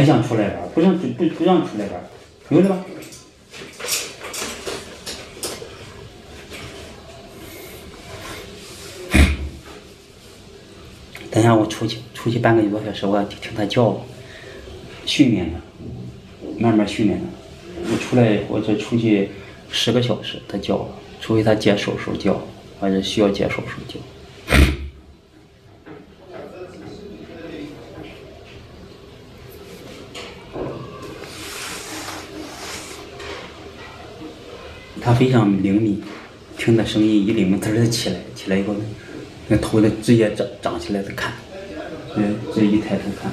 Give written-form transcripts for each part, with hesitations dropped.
想出来玩，不让出来玩，有了吧？等下我出去半个多小时，我要听它叫，训练它，慢慢训练它。我出来或者出去10个小时，它叫了，除非它解手时候叫，或者需要解手时候叫。它非常灵敏，听的声音一灵敏，它起来以后呢，那头的直接长起来的看，这一抬头看。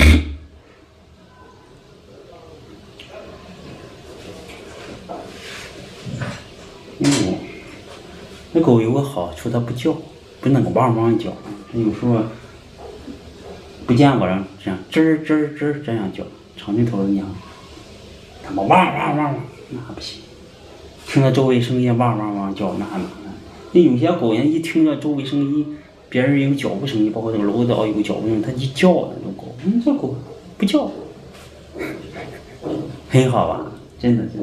那狗有个好处，它不叫，不那个汪汪叫，有时候不见我让这样吱吱吱这样叫，长眉头的娘，它们汪汪汪，那不行。听到周围声音汪汪汪叫，那还麻烦。那有些狗人一听到周围声音，别人有脚步声音，包括这个楼道有脚步声音，它一叫那种狗，这狗不叫，很好吧？真的。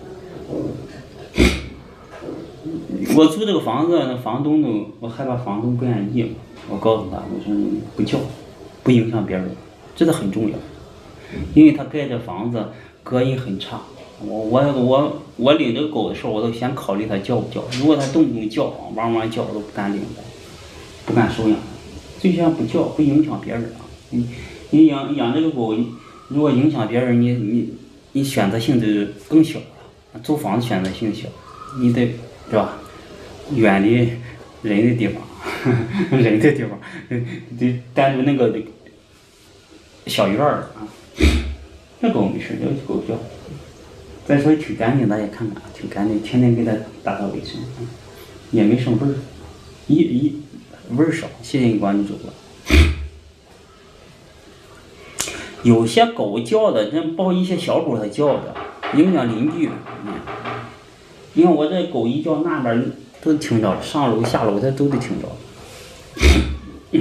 我租这个房子，那房东都，我害怕房东不愿意，我告诉他，我说不叫，不影响别人，这个很重要，因为他盖这房子隔音很差。我领这个狗的时候，我都先考虑它叫不叫。如果它动不动叫，汪汪叫，我都不敢领它，不敢收养它。最先不叫，不影响别人啊。你养这个狗，如果影响别人，你选择性就更小了。租房子选择性小，你得是吧？远离人的地方，人的地方，得单独那个小院儿啊。这狗没事，这狗叫。再说挺干净，大家看看，挺干净，天天给它打扫卫生，也没什么味儿，味儿少。谢谢你关注主播。有些狗叫的，真包括一些小狗它叫的，影响邻居。你看我这狗一叫，那边都听着了，上楼下楼它都得听着。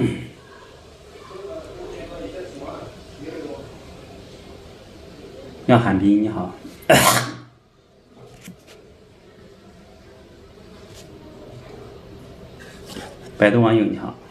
杨汉斌你好。百度网友你好。